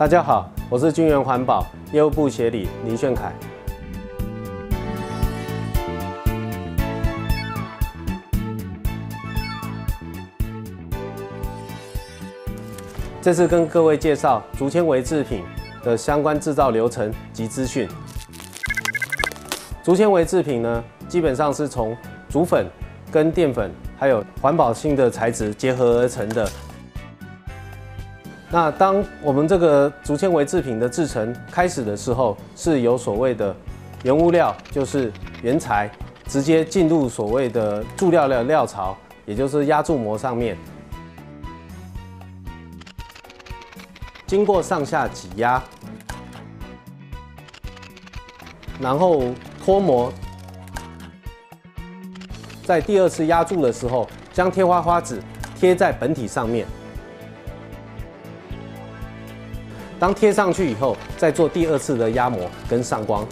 大家好，我是君源环保业务部协理林炫凯。这次跟各位介绍竹纤维制品的相关制造流程及资讯。竹纤维制品呢，基本上是从竹粉跟淀粉还有环保性的材质结合而成的。那当我们这个竹纤维制品的制成开始的时候，是由所谓的原物料，就是原材，直接进入所谓的注料的料槽，也就是压铸模上面，经过上下挤压，然后脱模，在第二次压铸的时候，将贴花纸贴在本体上面。当贴上去以后，再做第二次的压模跟上光。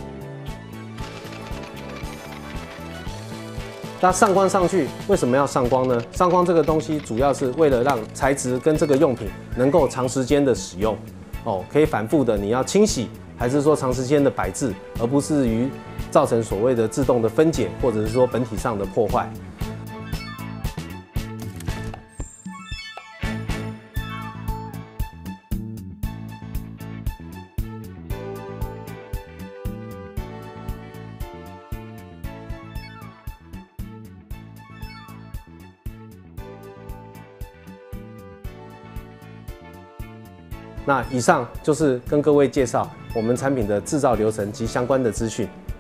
那上光上去，为什么要上光呢？上光这个东西主要是为了让材质跟这个用品能够长时间的使用，可以反复的你要清洗，还是说长时间的摆置，而不至于造成所谓的自动的分解，或者是说本体上的破坏。那以上就是跟各位介绍我们产品的制造流程及相关的资讯。